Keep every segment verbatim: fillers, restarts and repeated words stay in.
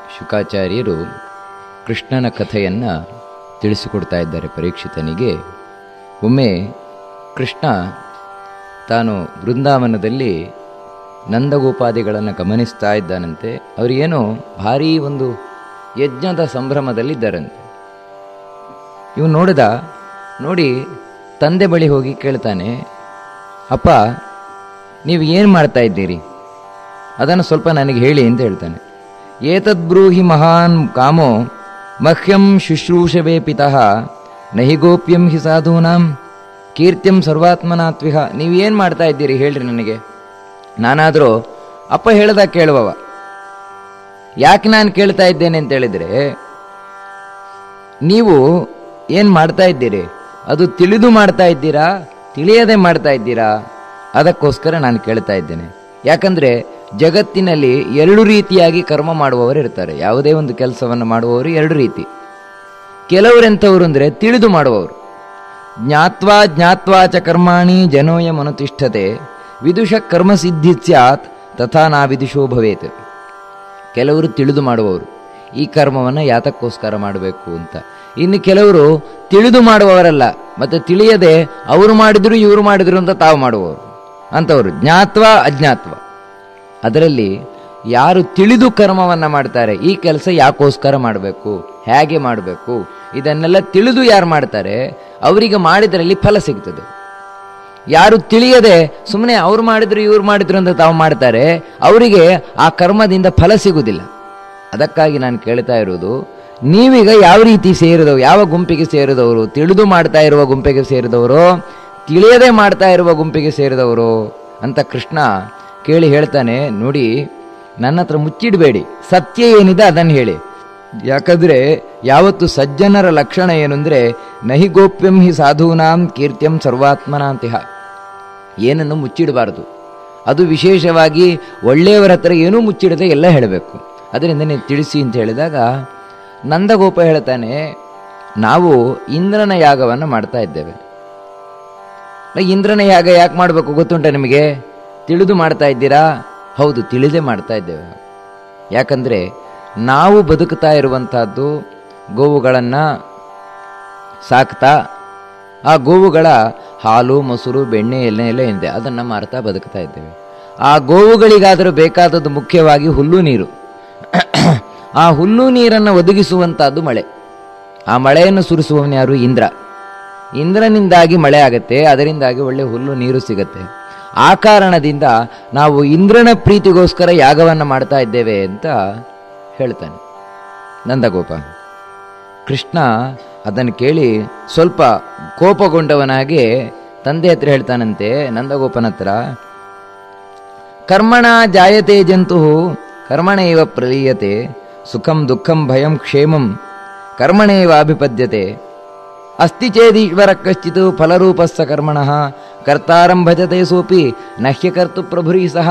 ಶುಕಾಚಾರ್ಯರು ಕೃಷ್ಣನ ಕಥೆಯನ್ನು ತಿಳಿಸಿಕೊಡ್ತಾ ಇದ್ದಾರೆ ಪರೀಕ್ಷಿತನಿಗೆ. ಒಮ್ಮೆ ಕೃಷ್ಣ ತಾನು ಬೃಂದಾವನದಲ್ಲಿ ನಂದಗೋಪಾದಿಗಳನ್ನು ಗಮನಿಸ್ತಾ ಇದ್ದಾನಂತೆ. ಅವರಿಗೇನೋ ಭಾರೀ ಒಂದು ಯಜ್ಞದ ಸಂಭ್ರಮದಲ್ಲಿದ್ದಾರಂತೆ. ಇವನು ನೋಡಿದ ನೋಡಿ ತಂದೆ ಬಳಿ ಹೋಗಿ ಕೇಳ್ತಾನೆ, ಅಪ್ಪ ನೀವು ಏನು ಮಾಡ್ತಾ ಇದ್ದೀರಿ, ಅದನ್ನು ಸ್ವಲ್ಪ ನನಗೆ ಹೇಳಿ ಅಂತ ಹೇಳ್ತಾನೆ. ಏತದ್ಬ್ರೂಹಿ ಮಹಾನ್ ಕಾಮೋ ಮಹ್ಯಂ ಶುಶ್ರೂಷವೇ ಪಿತಃ ನಹಿ ಗೋಪ್ಯಂ ಹಿ ಸಾಧೂನಾಂ ಕೀರ್ತ್ಯಂ ಸರ್ವಾತ್ಮನಾತ್ವಿಹ. ನೀವೇನು ಮಾಡ್ತಾ ಇದ್ದೀರಿ ಹೇಳ್ರಿ ನನಗೆ. ನಾನಾದರೂ ಅಪ್ಪ ಹೇಳ್ದ ಕೇಳುವವ. ಯಾಕೆ ನಾನು ಕೇಳ್ತಾ ಇದ್ದೇನೆ ಅಂತ ಹೇಳಿದರೆ, ನೀವು ಏನು ಮಾಡ್ತಾ ಇದ್ದೀರಿ ಅದು ತಿಳಿದು ಮಾಡ್ತಾ ಇದ್ದೀರಾ ತಿಳಿಯದೆ ಮಾಡ್ತಾ ಇದ್ದೀರಾ, ಅದಕ್ಕೋಸ್ಕರ ನಾನು ಕೇಳ್ತಾ ಇದ್ದೇನೆ. ಯಾಕಂದರೆ ಜಗತ್ತಿನಲ್ಲಿ ಎರಡು ರೀತಿಯಾಗಿ ಕರ್ಮ ಮಾಡುವವರು ಇರ್ತಾರೆ. ಯಾವುದೇ ಒಂದು ಕೆಲಸವನ್ನು ಮಾಡುವವರು ಎರಡು ರೀತಿ. ಕೆಲವರೆಂಥವರು ಅಂದರೆ ತಿಳಿದು ಮಾಡುವವರು. ಜ್ಞಾತ್ವಾ ಜ್ಞಾತ್ವಾ ಚ ಕರ್ಮಾಣಿ ಜನೋಯ ಮನುತಿಷ್ಠತೆ ವಿದುಷ ಕರ್ಮ ಸಿದ್ಧಿ ಸ್ಯಾತ್ ತಥಾ ನಾ ವಿದುಷೋ ಭವೇತ್. ಕೆಲವರು ತಿಳಿದು ಮಾಡುವವರು, ಈ ಕರ್ಮವನ್ನು ಯಾತಕ್ಕೋಸ್ಕರ ಮಾಡಬೇಕು ಅಂತ. ಇನ್ನು ಕೆಲವರು ತಿಳಿದು ಮಾಡುವವರಲ್ಲ, ಮತ್ತು ತಿಳಿಯದೆ ಅವರು ಮಾಡಿದ್ರು ಇವರು ಮಾಡಿದ್ರು ಅಂತ ತಾವು ಮಾಡುವವರು ಅಂಥವರು ಜ್ಞಾತ್ವಾ ಅಜ್ಞಾತ್ವ. ಅದರಲ್ಲಿ ಯಾರು ತಿಳಿದು ಕರ್ಮವನ್ನು ಮಾಡ್ತಾರೆ, ಈ ಕೆಲಸ ಯಾಕೋಸ್ಕರ ಮಾಡಬೇಕು, ಹೇಗೆ ಮಾಡಬೇಕು, ಇದನ್ನೆಲ್ಲ ತಿಳಿದು ಯಾರು ಮಾಡ್ತಾರೆ ಅವರಿಗೆ ಮಾಡಿದ್ರಲ್ಲಿ ಫಲ ಸಿಗ್ತದೆ. ಯಾರು ತಿಳಿಯದೆ ಸುಮ್ಮನೆ ಅವ್ರು ಮಾಡಿದ್ರು ಇವ್ರು ಮಾಡಿದ್ರು ಅಂತ ತಾವು ಮಾಡ್ತಾರೆ, ಅವರಿಗೆ ಆ ಕರ್ಮದಿಂದ ಫಲ ಸಿಗುವುದಿಲ್ಲ. ಅದಕ್ಕಾಗಿ ನಾನು ಕೇಳ್ತಾ ಇರೋದು, ನೀವೀಗ ಯಾವ ರೀತಿ ಸೇರಿದವರು, ಯಾವ ಗುಂಪಿಗೆ ಸೇರಿದವರು, ತಿಳಿದು ಮಾಡ್ತಾ ಇರುವ ಗುಂಪಿಗೆ ಸೇರಿದವರು, ತಿಳಿಯದೆ ಮಾಡ್ತಾ ಇರುವ ಗುಂಪಿಗೆ ಸೇರಿದವರು ಅಂತ ಕೃಷ್ಣ ಕೇಳಿ ಹೇಳ್ತಾನೆ. ನೋಡಿ, ನನ್ನ ಹತ್ರ ಮುಚ್ಚಿಡಬೇಡಿ, ಸತ್ಯ ಏನಿದೆ ಅದನ್ನು ಹೇಳಿ. ಯಾಕಂದರೆ ಯಾವತ್ತು ಸಜ್ಜನರ ಲಕ್ಷಣ ಏನು ಅಂದರೆ ನಹಿ ಗೋಪ್ಯಂ ಹಿ ಸಾಧೂನಾಂ ಕೀರ್ತ್ಯಂ ಸರ್ವಾತ್ಮನಾಂತಿಹ. ಏನನ್ನು ಮುಚ್ಚಿಡಬಾರ್ದು. ಅದು ವಿಶೇಷವಾಗಿ ಒಳ್ಳೆಯವರ ಹತ್ರ ಏನೂ ಮುಚ್ಚಿಡದೆ ಎಲ್ಲ ಹೇಳಬೇಕು. ಅದರಿಂದ ನೀವು ತಿಳಿಸಿ ಅಂತ ಹೇಳಿದಾಗ ನಂದಗೋಪ ಹೇಳ್ತಾನೆ, ನಾವು ಇಂದ್ರನ ಯಾಗವನ್ನು ಮಾಡ್ತಾ ಇದ್ದೇವೆ. ಇಂದ್ರನ ಯಾಗ ಯಾಕೆ ಮಾಡಬೇಕು ಗೊತ್ತುಂಟ ನಿಮಗೆ? ತಿಳಿದು ಮಾಡ್ತಾ ಇದ್ದೀರಾ? ಹೌದು, ತಿಳಿದೇ ಮಾಡ್ತಾ ಇದ್ದೇವೆ. ಯಾಕಂದರೆ ನಾವು ಬದುಕ್ತಾ ಇರುವಂತಹದ್ದು ಗೋವುಗಳನ್ನು ಸಾಕ್ತಾ, ಆ ಗೋವುಗಳ ಹಾಲು ಮೊಸರು ಬೆಣ್ಣೆ ಎಣ್ಣೆ ಎಲ್ಲ ಏನಿದೆ ಅದನ್ನು ಮಾರ್ತಾ ಬದುಕ್ತಾ ಇದ್ದೇವೆ. ಆ ಗೋವುಗಳಿಗಾದರೂ ಬೇಕಾದದ್ದು ಮುಖ್ಯವಾಗಿ ಹುಲ್ಲು ನೀರು. ಆ ಹುಲ್ಲು ನೀರನ್ನು ಒದಗಿಸುವಂತಹದ್ದು ಮಳೆ. ಆ ಮಳೆಯನ್ನು ಸುರಿಸುವವನು ಯಾರು? ಇಂದ್ರ. ಇಂದ್ರನಿಂದಾಗಿ ಮಳೆ ಆಗತ್ತೆ, ಅದರಿಂದಾಗಿ ಒಳ್ಳೆ ಹುಲ್ಲು ನೀರು ಸಿಗತ್ತೆ. ಆ ಕಾರಣದಿಂದ ನಾವು ಇಂದ್ರನ ಪ್ರೀತಿಗೋಸ್ಕರ ಯಾಗವನ್ನು ಮಾಡ್ತಾ ಇದ್ದೇವೆ ಅಂತ ಹೇಳ್ತಾನೆ ನಂದಗೋಪ. ಕೃಷ್ಣ ಅದನ್ನು ಕೇಳಿ ಸ್ವಲ್ಪ ಕೋಪಗೊಂಡವನಾಗಿ ತಂದೆ ಹತ್ರ ಹೇಳ್ತಾನಂತೆ, ನಂದಗೋಪನ ಹತ್ರ, ಕರ್ಮಣ ಜಾಯತೆ ಜಂತು ಕರ್ಮಣೇವ ಪ್ರಲೀಯತೆ ಸುಖಂ ದುಃಖಂ ಭಯಂ ಕ್ಷೇಮಂ ಕರ್ಮಣೇವ ಅಭಿಪದ್ಯತೆ ಅಸ್ತಿ ಚೇದೀಶ್ವರ ಕಶ್ಚಿತ್ ಫಲರೂಪಸ್ಸ ಕರ್ಮಣಃ ಕರ್ತಾರಂ ಭಜತೆ ಸೋಪಿ ನಹ್ಯಕರ್ತು ಪ್ರಭುರೀ ಸಹ.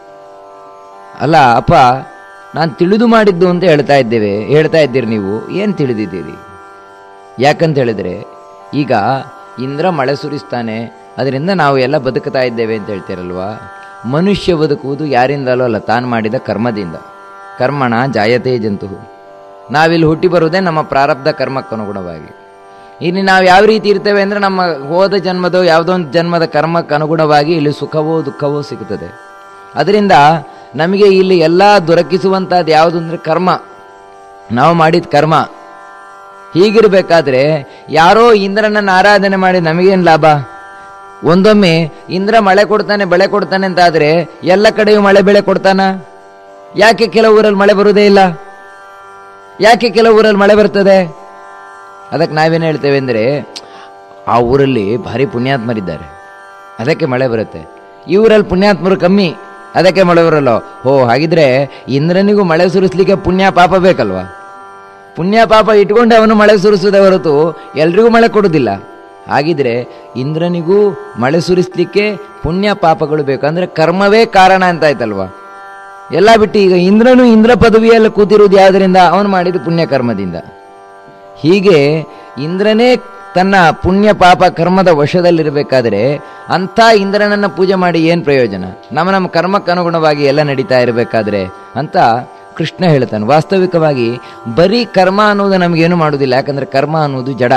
ಅಲ್ಲ ಅಪ್ಪ, ನಾನು ತಿಳಿದು ಮಾಡಿದ್ದು ಅಂತ ಹೇಳ್ತಾ ಇದ್ದೇವೆ ಹೇಳ್ತಾ ಇದ್ದೀರಿ, ನೀವು ಏನು ತಿಳಿದಿದ್ದೀರಿ? ಯಾಕಂತ ಹೇಳಿದರೆ, ಈಗ ಇಂದ್ರ ಮಳೆ ಸುರಿಸ್ತಾನೆ, ಅದರಿಂದ ನಾವು ಎಲ್ಲ ಬದುಕ್ತಾ ಇದ್ದೇವೆ ಅಂತ ಹೇಳ್ತೀರಲ್ವಾ. ಮನುಷ್ಯ ಬದುಕುವುದು ಯಾರಿಂದಲೂ ಅಲ್ಲ, ತಾನು ಮಾಡಿದ ಕರ್ಮದಿಂದ. ಕರ್ಮಣ ಜಾಯತೆ ಜಂತು. ನಾವಿಲ್ಲಿ ಹುಟ್ಟಿ ಬರುವುದೇ ನಮ್ಮ ಪ್ರಾರಬ್ಧ ಕರ್ಮಕ್ಕನುಗುಣವಾಗಿ. ಇಲ್ಲಿ ನಾವು ಯಾವ ರೀತಿ ಇರ್ತೇವೆ ಅಂದರೆ ನಮ್ಮ ಹೋದ ಜನ್ಮದೋ ಯಾವುದೋ ಒಂದು ಜನ್ಮದ ಕರ್ಮಕ್ಕೆ ಅನುಗುಣವಾಗಿ ಇಲ್ಲಿ ಸುಖವೋ ದುಃಖವೋ ಸಿಗುತ್ತದೆ. ಅದರಿಂದ ನಮಗೆ ಇಲ್ಲಿ ಎಲ್ಲ ದೊರಕಿಸುವಂಥದ್ದು ಯಾವುದು ಅಂದರೆ ಕರ್ಮ, ನಾವು ಮಾಡಿದ ಕರ್ಮ. ಹೀಗಿರಬೇಕಾದ್ರೆ ಯಾರೋ ಇಂದ್ರನನ್ನು ಆರಾಧನೆ ಮಾಡಿ ನಮಗೇನು ಲಾಭ? ಒಂದೊಮ್ಮೆ ಇಂದ್ರ ಮಳೆ ಕೊಡ್ತಾನೆ ಬೆಳೆ ಕೊಡ್ತಾನೆ ಅಂತ ಆದರೆ ಎಲ್ಲ ಕಡೆಯೂ ಮಳೆ ಬೆಳೆ ಕೊಡ್ತಾನ? ಯಾಕೆ ಕೆಲವು ಊರಲ್ಲಿ ಮಳೆ ಬರುವುದೇ ಇಲ್ಲ? ಯಾಕೆ ಕೆಲವು ಊರಲ್ಲಿ ಮಳೆ ಬರ್ತದೆ? ಅದಕ್ಕೆ ನಾವೇನು ಹೇಳ್ತೇವೆ ಅಂದರೆ, ಆ ಊರಲ್ಲಿ ಭಾರಿ ಪುಣ್ಯಾತ್ಮರಿದ್ದಾರೆ, ಅದಕ್ಕೆ ಮಳೆ ಬರುತ್ತೆ. ಈ ಊರಲ್ಲಿ ಪುಣ್ಯಾತ್ಮರು ಕಮ್ಮಿ, ಅದಕ್ಕೆ ಮಳೆ ಬರಲ್ಲ. ಹೋ, ಹಾಗಿದ್ರೆ ಇಂದ್ರನಿಗೂ ಮಳೆ ಸುರಿಸ್ಲಿಕ್ಕೆ ಪುಣ್ಯ ಪಾಪ ಬೇಕಲ್ವಾ? ಪುಣ್ಯ ಪಾಪ ಇಟ್ಕೊಂಡೆ ಅವನು ಮಳೆ ಸುರಿಸೋದೇ ಹೊರತು ಎಲ್ರಿಗೂ ಮಳೆ ಕೊಡೋದಿಲ್ಲ. ಹಾಗಿದ್ರೆ ಇಂದ್ರನಿಗೂ ಮಳೆ ಸುರಿಸ್ಲಿಕ್ಕೆ ಪುಣ್ಯ ಪಾಪಗಳು ಬೇಕು. ಅಂದರೆ ಕರ್ಮವೇ ಕಾರಣ ಅಂತ ಆಯ್ತಲ್ವಾ? ಎಲ್ಲ ಬಿಟ್ಟು ಈಗ ಇಂದ್ರನು ಇಂದ್ರ ಪದವಿಯಲ್ಲಿ ಕೂತಿರುವುದು ಯಾವುದರಿಂದ? ಅವನು ಮಾಡಿದ ಪುಣ್ಯ ಕರ್ಮದಿಂದ. ಹೀಗೆ ಇಂದ್ರನೇ ತನ್ನ ಪುಣ್ಯ ಪಾಪ ಕರ್ಮದ ವಶದಲ್ಲಿರಬೇಕಾದ್ರೆ ಅಂಥ ಇಂದ್ರನನ್ನು ಪೂಜೆ ಮಾಡಿ ಏನು ಪ್ರಯೋಜನ? ನಮ್ಮ ನಮ್ಮ ಕರ್ಮಕ್ಕನುಗುಣವಾಗಿ ಎಲ್ಲ ನಡೀತಾ ಇರಬೇಕಾದ್ರೆ ಅಂತ ಕೃಷ್ಣ ಹೇಳ್ತಾನೆ. ವಾಸ್ತವಿಕವಾಗಿ ಬರೀ ಕರ್ಮ ಅನ್ನೋದು ನಮಗೇನು ಮಾಡುವುದಿಲ್ಲ, ಯಾಕಂದರೆ ಕರ್ಮ ಅನ್ನೋದು ಜಡ.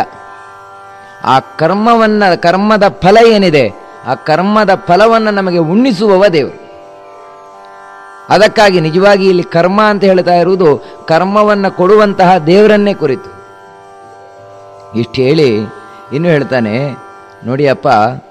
ಆ ಕರ್ಮವನ್ನು, ಕರ್ಮದ ಫಲ ಏನಿದೆ, ಆ ಕರ್ಮದ ಫಲವನ್ನು ನಮಗೆ ಉಣ್ಣಿಸುವವ ದೇವರು. ಅದಕ್ಕಾಗಿ ನಿಜವಾಗಿ ಇಲ್ಲಿ ಕರ್ಮ ಅಂತ ಹೇಳ್ತಾ ಇರುವುದು ಕರ್ಮವನ್ನು ಕೊಡುವಂತಹ ದೇವರನ್ನೇ ಕುರಿತು. ಇಷ್ಟು ಹೇಳಿ ಇನ್ನು ಹೇಳ್ತಾನೆ ನೋಡಿ ಅಪ್ಪ,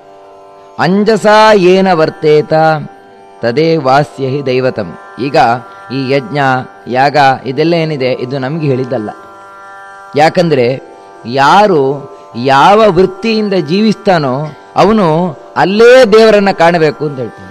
ಅಂಜಸ ಏನ ವರ್ತೇತ ತದೇ ವಾಸ್ಯ ಹಿ ದೈವತಂ. ಈಗ ಈ ಯಜ್ಞ ಯಾಗ ಇದೆಲ್ಲ ಏನಿದೆ ಇದು ನಮಗೆ ಹೇಳಿದ್ದಲ್ಲ. ಯಾಕಂದರೆ ಯಾರು ಯಾವ ವೃತ್ತಿಯಿಂದ ಜೀವಿಸ್ತಾನೋ ಅವನು ಅಲ್ಲೇ ದೇವರನ್ನು ಕಾಣಬೇಕು ಅಂತ ಹೇಳ್ತಾನೆ.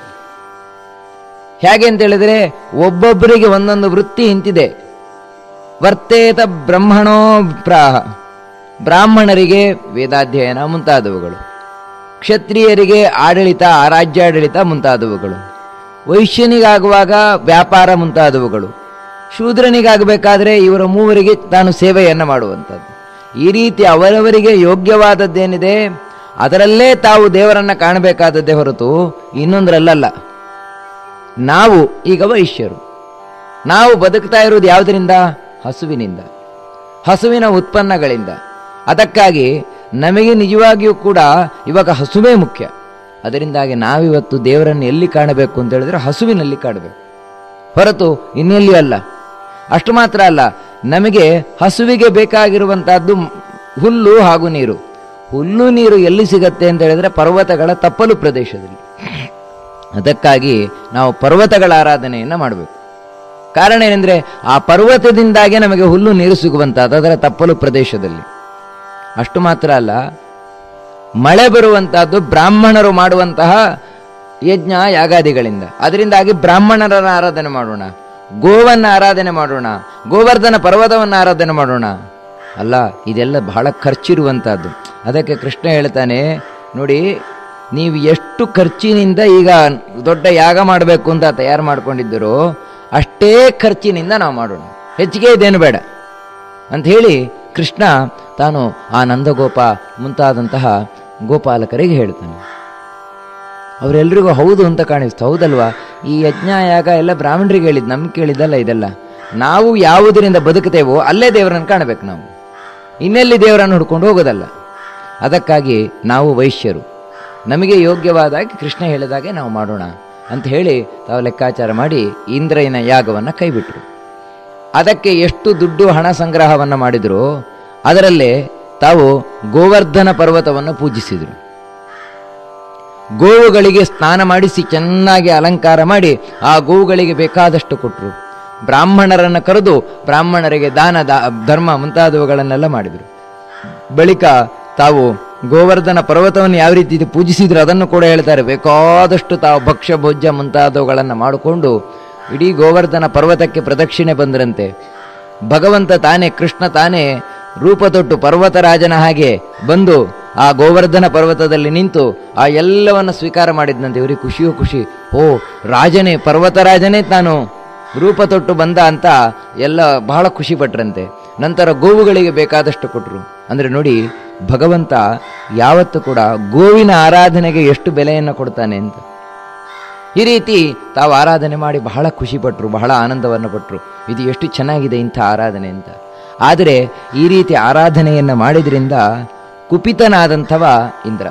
ಹೇಗೆ ಅಂತ ಹೇಳಿದರೆ ಒಬ್ಬೊಬ್ಬರಿಗೆ ಒಂದೊಂದು ವೃತ್ತಿ ಇಂತಿದೆ. ವರ್ತೇತ ಬ್ರಹ್ಮಣೋ ಪ್ರಾಹ, ಬ್ರಾಹ್ಮಣರಿಗೆ ವೇದಾಧ್ಯಯನ ಮುಂತಾದವುಗಳು, ಕ್ಷತ್ರಿಯರಿಗೆ ಆಡಳಿತ, ರಾಜ್ಯಾಡಳಿತ ಮುಂತಾದವುಗಳು, ವೈಶ್ಯನಿಗಾಗುವಾಗ ವ್ಯಾಪಾರ ಮುಂತಾದವುಗಳು, ಶೂದ್ರನಿಗಾಗಬೇಕಾದ್ರೆ ಇವರ ಮೂವರಿಗೆ ತಾನು ಸೇವೆಯನ್ನು ಮಾಡುವಂಥದ್ದು. ಈ ರೀತಿ ಅವರವರಿಗೆ ಯೋಗ್ಯವಾದದ್ದೇನಿದೆ ಅದರಲ್ಲೇ ತಾವು ದೇವರನ್ನು ಕಾಣಬೇಕಾದದ್ದೇ ಹೊರತು ಇನ್ನೊಂದರಲ್ಲ. ನಾವು ಈಗ ವೈಶ್ಯರು, ನಾವು ಬದುಕ್ತಾ ಇರುವುದು ಯಾವುದರಿಂದ? ಹಸುವಿನಿಂದ, ಹಸುವಿನ ಉತ್ಪನ್ನಗಳಿಂದ. ಅದಕ್ಕಾಗಿ ನಮಗೆ ನಿಜವಾಗಿಯೂ ಕೂಡ ಇವಾಗ ಹಸುವೇ ಮುಖ್ಯ. ಅದರಿಂದಾಗಿ ನಾವಿವತ್ತು ದೇವರನ್ನು ಎಲ್ಲಿ ಕಾಣಬೇಕು ಅಂತ ಹೇಳಿದ್ರೆ ಹಸುವಿನಲ್ಲಿ ಕಾಣಬೇಕು, ಹೊರತು ಇನ್ನೆಲ್ಲಿಯೂ ಅಲ್ಲ. ಅಷ್ಟು ಮಾತ್ರ ಅಲ್ಲ, ನಮಗೆ ಹಸುವಿಗೆ ಬೇಕಾಗಿರುವಂತಹದ್ದು ಹುಲ್ಲು ಹಾಗೂ ನೀರು. ಹುಲ್ಲು ನೀರು ಎಲ್ಲಿ ಸಿಗತ್ತೆ ಅಂತ ಹೇಳಿದ್ರೆ ಪರ್ವತಗಳ ತಪ್ಪಲು ಪ್ರದೇಶದಲ್ಲಿ. ಅದಕ್ಕಾಗಿ ನಾವು ಪರ್ವತಗಳ ಆರಾಧನೆಯನ್ನು ಮಾಡಬೇಕು. ಕಾರಣ ಏನೆಂದರೆ ಆ ಪರ್ವತದಿಂದಾಗೆ ನಮಗೆ ಹುಲ್ಲು ನೀರು ಸಿಗುವಂಥದ್ದು ಅದರ ತಪ್ಪಲು ಪ್ರದೇಶದಲ್ಲಿ. ಅಷ್ಟು ಮಾತ್ರ ಅಲ್ಲ, ಮಳೆ ಬರುವಂತಹದ್ದು ಬ್ರಾಹ್ಮಣರು ಮಾಡುವಂತಹ ಯಜ್ಞ ಯಾಗಾದಿಗಳಿಂದ. ಅದರಿಂದಾಗಿ ಬ್ರಾಹ್ಮಣರ ಆರಾಧನೆ ಮಾಡೋಣ, ಗೋವನ್ನು ಆರಾಧನೆ ಮಾಡೋಣ, ಗೋವರ್ಧನ ಪರ್ವತವನ್ನು ಆರಾಧನೆ ಮಾಡೋಣ. ಅಲ್ಲ, ಇದೆಲ್ಲ ಬಹಳ ಖರ್ಚಿರುವಂತಹದ್ದು. ಅದಕ್ಕೆ ಕೃಷ್ಣ ಹೇಳ್ತಾನೆ ನೋಡಿ, ನೀವು ಎಷ್ಟು ಖರ್ಚಿನಿಂದ ಈಗ ದೊಡ್ಡ ಯಾಗ ಮಾಡಬೇಕು ಅಂತ ತಯಾರು ಮಾಡ್ಕೊಂಡಿದ್ದೀರೋ ಅಷ್ಟೇ ಖರ್ಚಿನಿಂದ ನಾವು ಮಾಡೋಣ, ಹೆಚ್ಚಿಗೆ ಇದೇನು ಬೇಡ ಅಂತ ಹೇಳಿ ಕೃಷ್ಣ ತಾನು ಆ ನಂದಗೋಪ ಮುಂತಾದಂತಹ ಗೋಪಾಲಕರಿಗೆ ಹೇಳ್ತಾನೆ. ಅವರೆಲ್ಲರಿಗೂ ಹೌದು ಅಂತ ಕಾಣಿಸ್ತು. ಹೌದಲ್ವಾ, ಈ ಯಜ್ಞ ಯಾಗ ಎಲ್ಲ ಬ್ರಾಹ್ಮಣರಿಗೆ ಹೇಳಿದ್ದು, ನಮ್ಗೆ ಕೇಳಿದ್ದಲ್ಲ ಇದೆಲ್ಲ. ನಾವು ಯಾವುದರಿಂದ ಬದುಕುತ್ತೇವೋ ಅಲ್ಲೇ ದೇವರನ್ನು ಕಾಣಬೇಕು, ನಾವು ಇನ್ನೆಲ್ಲಿ ದೇವರನ್ನು ಹುಡ್ಕೊಂಡು ಹೋಗೋದಲ್ಲ. ಅದಕ್ಕಾಗಿ ನಾವು ವೈಶ್ಯರು, ನಮಗೆ ಯೋಗ್ಯವಾದಾಗಿ ಕೃಷ್ಣ ಹೇಳಿದಾಗೆ ನಾವು ಮಾಡೋಣ ಅಂತ ಹೇಳಿ ತಾವು ಲೆಕ್ಕಾಚಾರ ಮಾಡಿ ಇಂದ್ರನ ಯಾಗವನ್ನು ಕೈಬಿಟ್ರು. ಅದಕ್ಕೆ ಎಷ್ಟು ದುಡ್ಡು ಹಣ ಸಂಗ್ರಹವನ್ನು ಮಾಡಿದ್ರು, ಅದರಲ್ಲೇ ತಾವು ಗೋವರ್ಧನ ಪರ್ವತವನ್ನು ಪೂಜಿಸಿದರು. ಗೋವುಗಳಿಗೆ ಸ್ನಾನ ಮಾಡಿಸಿ ಚೆನ್ನಾಗಿ ಅಲಂಕಾರ ಮಾಡಿ ಆ ಗೋವುಗಳಿಗೆ ಬೇಕಾದಷ್ಟು ಕೊಟ್ಟರು. ಬ್ರಾಹ್ಮಣರನ್ನು ಕರೆದು ಬ್ರಾಹ್ಮಣರಿಗೆ ದಾನ ಧರ್ಮ ಮುಂತಾದವುಗಳನ್ನೆಲ್ಲ ಮಾಡಿದರು. ಬಳಿಕ ತಾವು ಗೋವರ್ಧನ ಪರ್ವತವನ್ನು ಯಾವ ರೀತಿ ಪೂಜಿಸಿದ್ರು ಅದನ್ನು ಕೂಡ ಹೇಳ್ತಾರೆ. ಬೇಕಾದಷ್ಟು ತಾವು ಭಕ್ಷ್ಯ ಭೋಜ್ಯ ಮುಂತಾದವುಗಳನ್ನು ಮಾಡಿಕೊಂಡು ಇಡೀ ಗೋವರ್ಧನ ಪರ್ವತಕ್ಕೆ ಪ್ರದಕ್ಷಿಣೆ ಬಂದರಂತೆ. ಭಗವಂತ ತಾನೇ, ಕೃಷ್ಣ ತಾನೇ ರೂಪ ತೊಟ್ಟು ಪರ್ವತರಾಜನ ಹಾಗೆ ಬಂದು ಆ ಗೋವರ್ಧನ ಪರ್ವತದಲ್ಲಿ ನಿಂತು ಆ ಎಲ್ಲವನ್ನು ಸ್ವೀಕಾರ ಮಾಡಿದ್ನಂತೆ. ಇವರಿಗೆ ಖುಷಿಯೋ ಖುಷಿ, ಓ ರಾಜನೇ, ಪರ್ವತರಾಜನೇ ತಾನು ರೂಪ ತೊಟ್ಟು ಬಂದ ಅಂತ ಎಲ್ಲ ಬಹಳ ಖುಷಿ ಪಟ್ರಂತೆ. ನಂತರ ಗೋವುಗಳಿಗೆ ಬೇಕಾದಷ್ಟು ಕೊಟ್ಟರು. ಅಂದರೆ ನೋಡಿ, ಭಗವಂತ ಯಾವತ್ತೂ ಕೂಡ ಗೋವಿನ ಆರಾಧನೆಗೆ ಎಷ್ಟು ಬೆಲೆಯನ್ನು ಕೊಡ್ತಾನೆ ಅಂತ. ಈ ರೀತಿ ತಾವು ಆರಾಧನೆ ಮಾಡಿ ಬಹಳ ಖುಷಿ ಪಟ್ಟರು, ಬಹಳ ಆನಂದವನ್ನು ಪಟ್ಟರು. ಇದು ಎಷ್ಟು ಚೆನ್ನಾಗಿದೆ ಇಂಥ ಆರಾಧನೆ ಅಂತ. ಆದರೆ ಈ ರೀತಿ ಆರಾಧನೆಯನ್ನು ಮಾಡಿದ್ರಿಂದ ಕುಪಿತನಾದಂಥವ ಇಂದ್ರ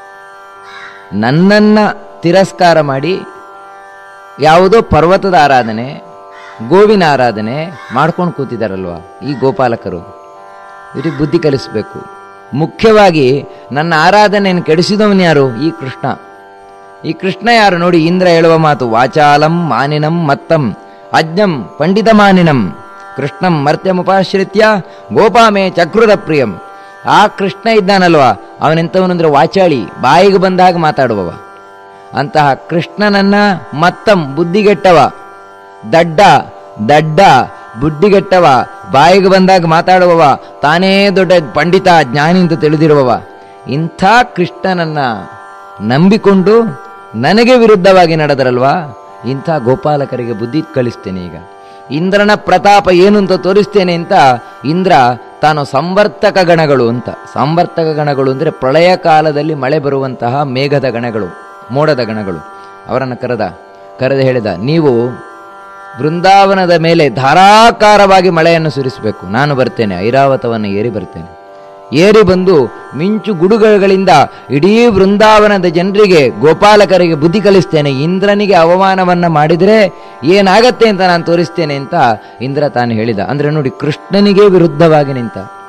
ನನ್ನನ್ನು ತಿರಸ್ಕಾರ ಮಾಡಿ ಯಾವುದೋ ಪರ್ವತದ ಆರಾಧನೆ, ಗೋವಿನ ಆರಾಧನೆ ಮಾಡ್ಕೊಂಡು ಕೂತಿದ್ದಾರಲ್ವ ಈ ಗೋಪಾಲಕರು. ಇವರಿಗೆ ಬುದ್ಧಿ ಕಲಿಸಬೇಕು. ಮುಖ್ಯವಾಗಿ ನನ್ನ ಆರಾಧನೆಯನ್ನು ಕೆಡಿಸಿದವನು ಯಾರು? ಈ ಕೃಷ್ಣ. ಈ ಕೃಷ್ಣ ಯಾರು ನೋಡಿ? ಇಂದ್ರ ಹೇಳುವ ಮಾತು, ವಾಚಾಲಂ ಮಾನಿನಂ ಮತ್ತಂ ಅಜ್ಞಂ ಪಂಡಿತ ಮಾನಿನಂ ಕೃಷ್ಣಂ ಮರ್ತ್ಯಮುಪಾಶ್ರಿತ್ಯ ಗೋಪಾಮೇ ಚಕ್ರುರ ಪ್ರಿಯಂ. ಆ ಕೃಷ್ಣ ಇದ್ದಾನಲ್ವ, ಅವನೆಂಥವನಂದ್ರೆ ವಾಚಾಳಿ, ಬಾಯಿಗೆ ಬಂದಾಗ ಮಾತಾಡುವವ. ಅಂತಹ ಕೃಷ್ಣನನ್ನ ಮತ್ತಂ ಬುದ್ಧಿಗೆಟ್ಟವ, ದಡ್ಡ ದಡ್ಡ ಬುದ್ಧಿಗೆಟ್ಟವ, ಬಾಯಿಗೆ ಬಂದಾಗ ಮಾತಾಡುವವ, ತಾನೇ ದೊಡ್ಡ ಪಂಡಿತ ಜ್ಞಾನಿ ಅಂತ ತಿಳಿದಿರುವವ, ಇಂಥ ಕೃಷ್ಣನನ್ನ ನಂಬಿಕೊಂಡು ನನಗೆ ವಿರುದ್ಧವಾಗಿ ನಡೆದರಲ್ವಾ, ಇಂಥ ಗೋಪಾಲಕರಿಗೆ ಬುದ್ಧಿ ಕಲಿಸ್ತೇನೆ. ಈಗ ಇಂದ್ರನ ಪ್ರತಾಪ ಏನು ಅಂತ ತೋರಿಸ್ತೇನೆ ಅಂತ ಇಂದ್ರ ತಾನು ಸಂವರ್ತಕ ಗಣಗಳು ಅಂತ, ಸಂವರ್ತಕ ಗಣಗಳು ಅಂದರೆ ಪ್ರಳಯ ಕಾಲದಲ್ಲಿ ಮಳೆ ಬರುವಂತಹ ಮೇಘದ ಗಣಗಳು, ಮೋಡದ ಗಣಗಳು, ಅವರನ್ನು ಕರೆದ ಕರೆದು ಹೇಳಿದ, ನೀವು ಬೃಂದಾವನದ ಮೇಲೆ ಧಾರಾಕಾರವಾಗಿ ಮಳೆಯನ್ನು ಸುರಿಸಬೇಕು. ನಾನು ಬರ್ತೇನೆ, ಐರಾವತವನ್ನು ಏರಿ ಬರ್ತೇನೆ. ಏರಿ ಬಂದು ಮಿಂಚು ಗುಡುಗುಗಳಿಂದ ಇಡೀ ಬೃಂದಾವನದ ಜನರಿಗೆ, ಗೋಪಾಲಕರಿಗೆ ಬುದ್ಧಿ ಕಲಿಸ್ತೇನೆ. ಇಂದ್ರನಿಗೆ ಅವಮಾನವನ್ನ ಮಾಡಿದರೆ ಏನಾಗತ್ತೆ ಅಂತ ನಾನು ತೋರಿಸ್ತೇನೆ ಅಂತ ಇಂದ್ರ ತಾನು ಹೇಳಿದ. ಅಂದ್ರೆ ನೋಡಿ, ಕೃಷ್ಣನಿಗೆ ವಿರುದ್ಧವಾಗಿ ನಿಂತ.